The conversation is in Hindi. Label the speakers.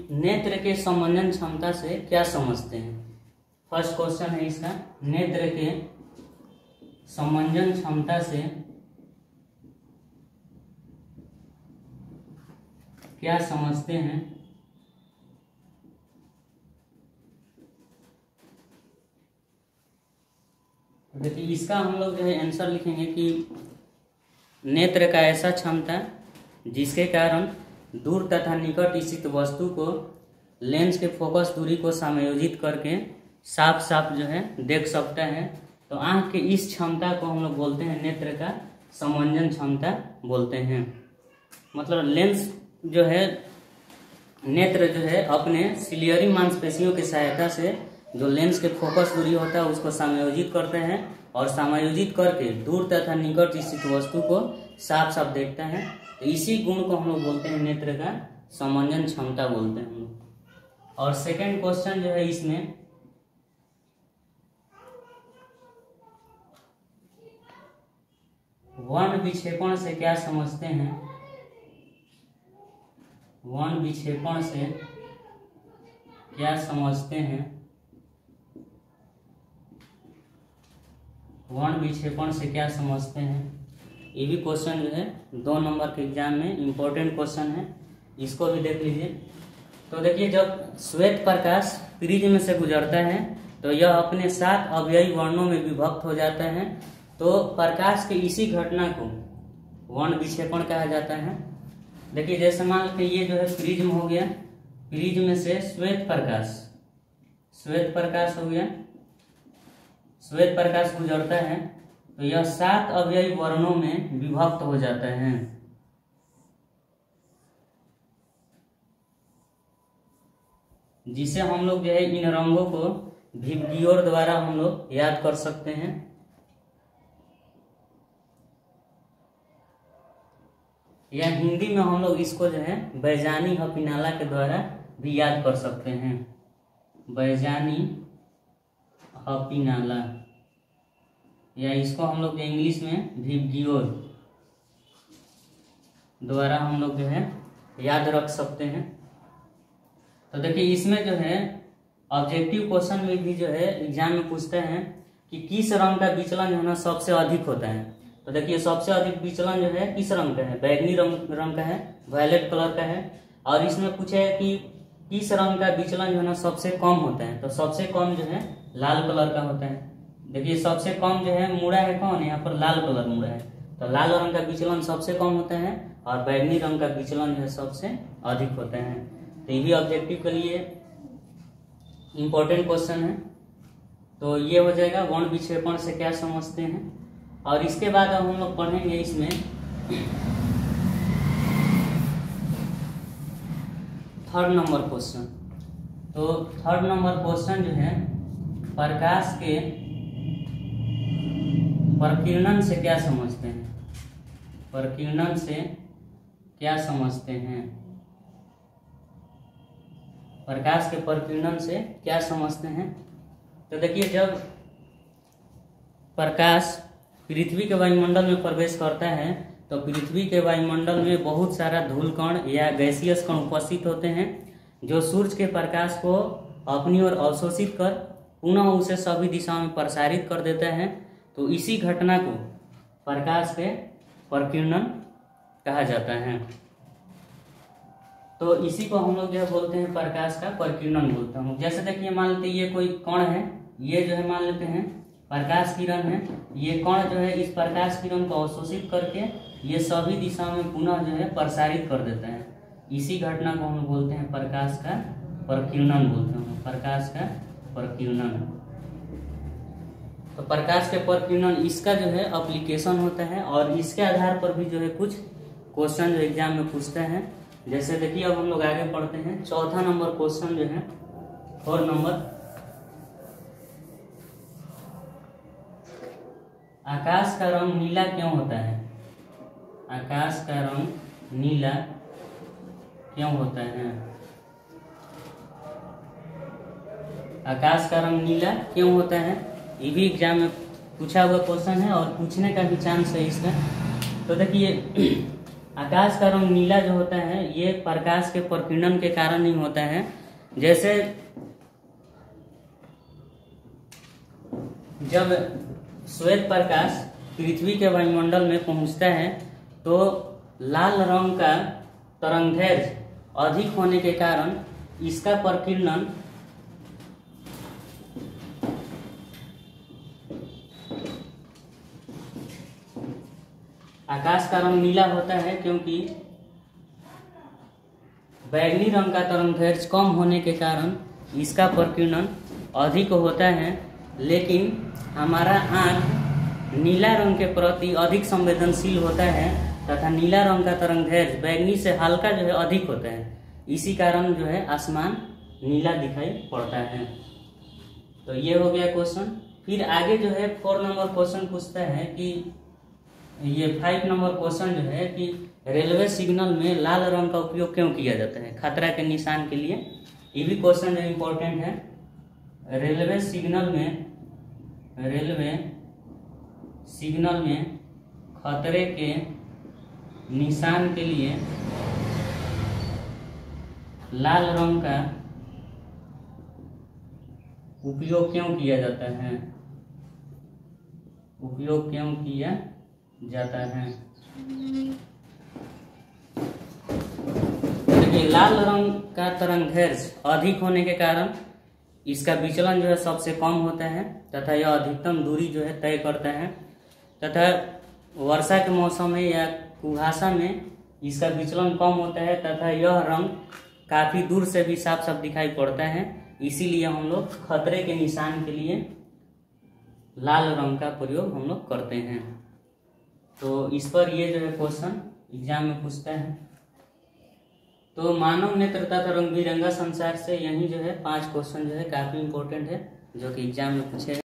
Speaker 1: नेत्र के संवहन क्षमता से क्या समझते हैं। फर्स्ट क्वेश्चन है इसका, नेत्र के संवहन क्षमता से क्या समझते हैं। देखिए इसका हम लोग जो है आंसर लिखेंगे कि नेत्र का ऐसा क्षमता जिसके कारण दूर तथा निकट स्थित वस्तु को लेंस के फोकस दूरी को समायोजित करके साफ साफ जो है देख सकता है। तो आंख के इस क्षमता को हम लोग बोलते हैं नेत्र का संवहन क्षमता बोलते हैं। मतलब लेंस जो है, नेत्र जो है अपने सिलियरी मांसपेशियों की सहायता से जो लेंस के फोकस दूरी होता है उसको समायोजित करते हैं और समायोजित करके दूर तथा निकट स्थित वस्तु को साफ साफ देखता है। तो इसी गुण को हम लोग बोलते हैं नेत्र का संवहन क्षमता बोलते हैं हम लोग। और सेकंड क्वेश्चन जो है इसमें, वर्ण विक्षेपण से क्या समझते हैं। वर्ण विक्षेपण से क्या समझते हैं। वर्ण विक्षेपण से क्या समझते हैं। ये भी क्वेश्चन जो है 2 नंबर के एग्जाम में इम्पोर्टेंट क्वेश्चन है, इसको भी देख लीजिए। तो देखिए जब श्वेत प्रकाश प्रिज्म से गुजरता है तो यह अपने 7 अवयवी वर्णों में विभक्त हो जाता है। तो प्रकाश के इसी घटना को वर्ण विक्षेपण कहा जाता है। देखिए जैसे मान लीजिए ये जो है प्रिज्म हो गया, प्रिज्म से श्वेत प्रकाश हो गया, श्वेत प्रकाश गुजरता है तो यह 7 अवयवी वर्णों में विभक्त हो जाता है। जिसे हम लोग जो है इन रंगों को विबग्योर द्वारा हम लोग याद कर सकते हैं। या हिंदी में हम लोग इसको जो है बैजानी हपीनाला के द्वारा भी याद कर सकते हैं। बैजानी हपीनाला, या इसको हम लोग इंग्लिश में विबग्योर द्वारा हम लोग जो है याद रख सकते हैं। तो देखिए इसमें जो है ऑब्जेक्टिव क्वेश्चन में भी जो है एग्जाम में पूछते हैं कि किस रंग का विचलन जो है ना सबसे अधिक होता है। तो देखिए सबसे अधिक विचलन जो है किस रंग का है, बैगनी रंग का है, वायलेट कलर का है। और इसमें पूछे है कि किस रंग का विचलन जो है ना सबसे कम होता है। तो सबसे कम जो है लाल कलर का होता है। देखिए सबसे कम जो है मुड़ा है कौन, यहाँ पर लाल कलर मुड़ा है। तो लाल रंग का विचलन सबसे कम होता है और बैगनी रंग का विचलन जो है सबसे अधिक होता है। तो ये भी ऑब्जेक्टिव के लिए इम्पोर्टेंट क्वेश्चन है। तो ये हो जाएगा वर्ण विक्षेपण से क्या समझते हैं। और इसके बाद अब हम लोग पढ़ेंगे इसमें थर्ड नंबर क्वेश्चन। तो थर्ड नंबर क्वेश्चन जो है प्रकाश के प्रकीर्णन से क्या समझते हैं। प्रकीर्णन से क्या समझते हैं। प्रकाश के प्रकीर्णन से क्या समझते हैं। तो देखिए जब प्रकाश पृथ्वी के वायुमंडल में प्रवेश करता है तो पृथ्वी के वायुमंडल में बहुत सारा धूल कण या गैसियस कण उपस्थित होते हैं जो सूर्य के प्रकाश को अपनी ओर अवशोषित कर पुनः उसे सभी दिशाओं में प्रसारित कर देता है। तो इसी घटना को प्रकाश के प्रकीर्णन कहा जाता है। तो इसी को हम लोग जो बोलते हैं प्रकाश का प्रकीर्णन बोलते हैं। जैसे देखिए मान लेते ये कोई कण है, ये जो है मान लेते हैं प्रकाश किरण है। ये कण जो है इस प्रकाश किरण को अवशोषित करके ये सभी दिशाओं में पुनः जो है प्रसारित कर देता है। इसी घटना को हम बोलते हैं प्रकाश का प्रकीर्णन बोलते हैं। प्रकाश का प्रकीर्णन। तो प्रकाश के प्रकीर्णन इसका जो है एप्लीकेशन होता है और इसके आधार पर भी जो है कुछ क्वेश्चन जो एग्जाम में पूछते हैं। जैसे देखिए अब हम लोग आगे पढ़ते हैं। चौथा नंबर क्वेश्चन जो है 4 नंबर, आकाश का रंग नीला क्यों होता है। आकाश का रंग नीला क्यों होता है। आकाश का रंग नीला क्यों होता है, ये भी एग्जाम में पूछा हुआ क्वेश्चन है और पूछने का भी चांस है इसका। तो देखिए आकाश का रंग नीला जो होता है ये प्रकाश के प्रकीर्णन के कारण ही होता है। जैसे जब श्वेत प्रकाश पृथ्वी के वायुमंडल में पहुंचता है तो लाल रंग का तरंगदैर्घ्य अधिक होने के कारण इसका प्रकीर्णन आकाश का रंग नीला होता है, क्योंकि बैंगनी रंग का तरंगदैर्घ्य कम होने के कारण इसका प्रकीर्णन अधिक होता है। लेकिन हमारा आँख नीला रंग के प्रति अधिक संवेदनशील होता है तथा नीला रंग का तरंगदैर्घ्य बैंगनी से हल्का जो है अधिक होता है। इसी कारण जो है आसमान नीला दिखाई पड़ता है। तो ये हो गया क्वेश्चन। फिर आगे जो है 4 नंबर क्वेश्चन पूछता है कि ये 5 नंबर क्वेश्चन जो है कि रेलवे सिग्नल में लाल रंग का उपयोग क्यों किया जाता है खतरा के निशान के लिए। ये भी क्वेश्चन जो इम्पोर्टेंट है। रेलवे सिग्नल में खतरे के निशान के लिए लाल रंग का उपयोग क्यों किया जाता है, उपयोग क्यों किया जाता है। देखिए लाल रंग का तरंगदैर्घ्य अधिक होने के कारण इसका विचलन जो है सबसे कम होता है तथा यह अधिकतम दूरी जो है तय करता है तथा वर्षा के मौसम में या कुहासा में इसका विचलन कम होता है तथा यह रंग काफी दूर से भी साफ साफ दिखाई पड़ता है। इसीलिए हम लोग खतरे के निशान के लिए लाल रंग का प्रयोग हम लोग करते हैं। तो इस पर ये जो है क्वेश्चन एग्जाम में पूछता है। तो मानव नेत्र तथा रंग बिरंगा संसार से यही जो है 5 क्वेश्चन जो है काफी इंपॉर्टेंट है जो कि एग्जाम में पूछे